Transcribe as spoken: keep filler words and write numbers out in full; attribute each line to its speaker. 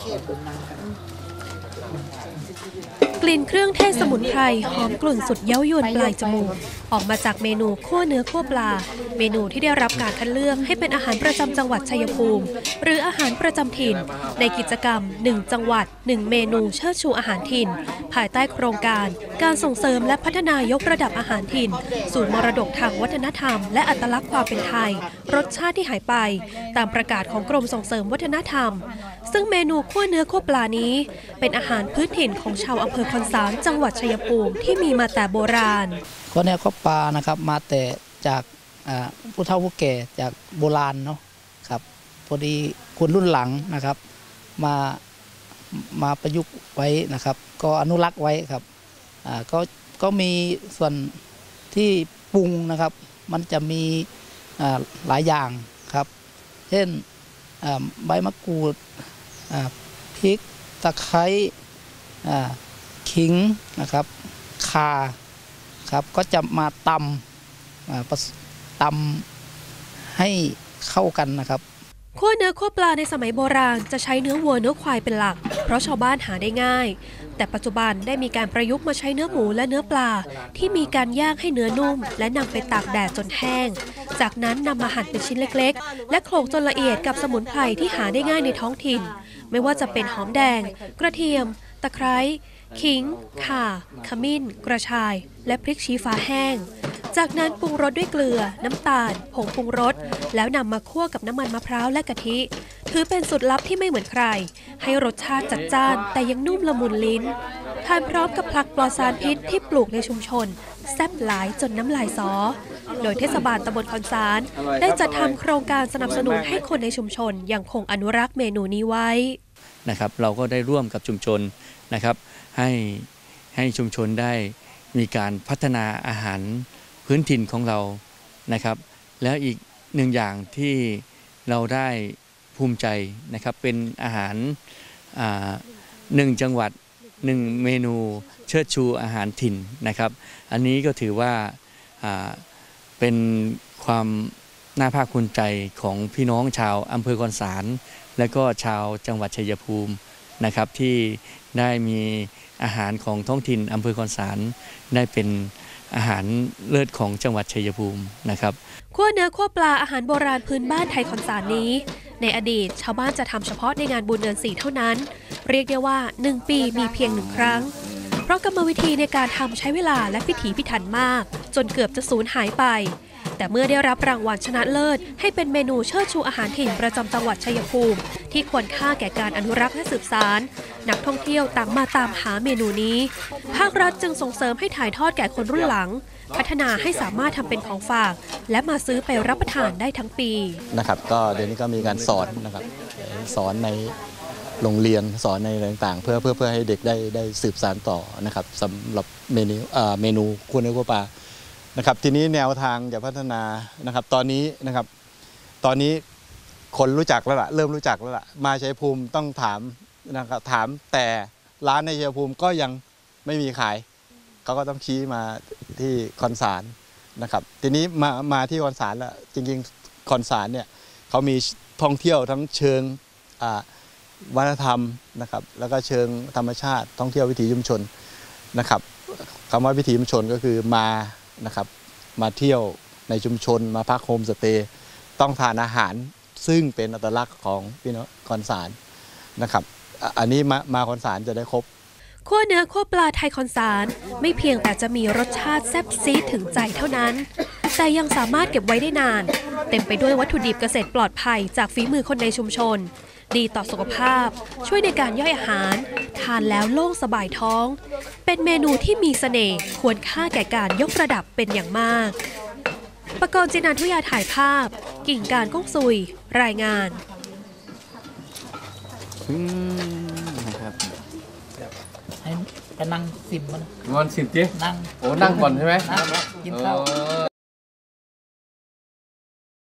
Speaker 1: กลิ่นเครื่องเทศสมุนไพรหอมกลุ่นสุดเย้ายวนปลายจมูกออกมาจากเมนูคั่วเนื้อคั่วปลาเมนูที่ได้รับการคัดเลือกให้เป็นอาหารประจำจังหวัดชัยภูมิหรืออาหารประจำถิ่นในกิจกรรมหนึ่งจังหวัดหนึ่งเมนูเชิดชูอาหารถิ่นภายใต้โครงการการส่งเสริมและพัฒนายกระดับอาหารถิ่นสู่มรดกทางวัฒนธรรมและอัตลักษณ์ความเป็นไทยรสชาติที่หายไปตามประกาศของกรมส่งเสริมวัฒนธรรมซึ่งเมนูคั่วเนื้อคั่วปลานี้เป็นอาหารพื้นถิ่นของชาวอำเภอคอนสารจังหวัดชัยภูมิที่มีมาแต่โบราณ
Speaker 2: ก็แนวข้าวปลานะครับมาแต่จากผู้เฒ่าผู้แก่จากโบราณเนาะครับพอดีคนรุ่นหลังนะครับมามาประยุกต์ไว้นะครับก็อนุรักษ์ไว้ครับก็ก็มีส่วนที่ปรุงนะครับมันจะมีหลายอย่างครับเช่นใบมะกรูดพริกตะไคร้ขิงนะครับข่าครับก็จะมาตำตำให้เข้ากันนะครับ
Speaker 1: คั่วเนื้อคั่วปลาในสมัยโบราณจะใช้เนื้อวัวเนื้อควายเป็นหลักเพราะชาวบ้านหาได้ง่ายแต่ปัจจุบันได้มีการประยุกต์มาใช้เนื้อหมูและเนื้อปลาที่มีการย่างให้เนื้อนุ่มและนำไปตากแดดจนแห้งจากนั้นนำมาหั่นเป็นชิ้นเล็กๆและโขลกจนละเอียดกับสมุนไพรที่หาได้ง่ายในท้องถิ่นไม่ว่าจะเป็นหอมแดงกระเทียมตะไคร้ขิงข่าขมิ้นกระชายและพริกชี้ฟ้าแห้งจากนั้นปรุงรสด้วยเกลือน้ำตาลผงปรุงรสแล้วนำมาคั่วกับน้ำมันมะพร้าวและกะทิถือเป็นสูตรลับที่ไม่เหมือนใครให้รสชาติจัดจ้านแต่ยังนุ่มละมุนลิ้นทานพร้อมกับผักปลอดสารพิษที่ปลูกในชุมชนแซ่บหลายจนน้ำลายสอโดยเทศบาลตำบลคอนสารได้จัดทำโครงการสนับสนุนให้คนในชุมชนยังคงอนุรักษ์เมนูนี้ไว้
Speaker 3: นะครับเราก็ได้ร่วมกับชุมชนนะครับให้ให้ชุมชนได้มีการพัฒนาอาหารพื้นถิ่นของเรานะครับแล้วอีกหนึ่งอย่างที่เราได้ภูมิใจนะครับเป็นอาหารหนึ่งจังหวัดหนึ่งเมนูเชิดชูอาหารถิ่นนะครับอันนี้ก็ถือว่าเป็นความน่าภาคภูมิใจของพี่น้องชาวอำเภอคอนสารและก็ชาวจังหวัดชัยภูมินะครับที่ได้มีอาหารของท้องถิ่นอำเภอคอนสารได้เป็นอาหารเลิศของจังหวัดชัยภูมินะครับ
Speaker 1: คั่วเนื้อคั่วปลาอาหารโบราณพื้นบ้านไทยคอนสารนี้ในอดีตชาวบ้านจะทำเฉพาะในงานบุญเดือนสี่เท่านั้นเรียกได้ว่าหนึ่งปีมีเพียงหนึ่งครั้งเพราะกรรมวิธีในการทำใช้เวลาและพิถีพิถันมากจนเกือบจะสูญหายไปแต่เมื่อได้รับรางวัลชนะเลิศให้เป็นเมนูเชิดชูอาหารถิ่นประจำจังหวัดชัยภูมิที่ควรค่าแก่การอนุรักษ์และสืบสานนักท่องเที่ยวต่างมาตามหาเมนูนี้ภาครัฐจึงส่งเสริมให้ถ่ายทอดแก่คนรุ่นหลังพัฒนาให้สามารถทำเป็นของฝากและมาซื้อไปรับประทานได้ทั้งปี
Speaker 4: นะครับก็เดี๋ยวนี้ก็มีการสอนนะครับสอนในโรงเรียนสอนในต่างๆเพื่อเพื่อเพื่อให้เด็กได้ได้สืบสานต่อนะครับสำหรับเมนูเมนูคั่วเนื้อคั่วปลานะครับทีนี้แนวทางจะพัฒนานะครับตอนนี้นะครับตอนนี้คนรู้จักแล้วล่ะเริ่มรู้จักแล้วล่ะมาชัยภูมิต้องถามนะครับถามแต่ร้านในชัยภูมิก็ยังไม่มีขายเขาก็ต้องชี้มาที่คอนสารนะครับทีนี้มามาที่คอนสารแล้วจริงๆคอนสารเนี่ยเขามีท่องเที่ยวทั้งเชิงวัฒนธรรมนะครับแล้วก็เชิงธรรมชาติท่องเที่ยววิถีชุมชนนะครับคำว่าวิถีชุมชนก็คือมานะครับมาเที่ยวในชุมชนมาพักโฮมสเตย์ต้องทานอาหารซึ่งเป็นอัตลักษณ์ของพี่น้องคอนสารนะครับอันนี้มามาคอนสารจะได้ครบ
Speaker 1: คั่วเนื้อคั่วปลาไทยคอนสารไม่เพียงแต่จะมีรสชาติแซ่บซีดถึงใจเท่านั้นแต่ยังสามารถเก็บไว้ได้นานเต็มไปด้วยวัตถุดิบเกษตรปลอดภัยจากฝีมือคนในชุมชนดีต่อสุขภาพช่วยในการย่อยอาหารทานแล้วโล่งสบายท้องเป็นเมนูที่มีเสน่ห์ควรค่าแก่การยกระดับเป็นอย่างมากปกรณ์จินันทุยาถ่ายภาพกิ่งการก้องซุยรายงาน
Speaker 2: นะครับให้ไปนั่งสิมมัน
Speaker 5: งอนสิมจี
Speaker 2: นั่ง
Speaker 5: โอ้นั่งก่อนใช่ไหม
Speaker 2: นั่งกินข้าว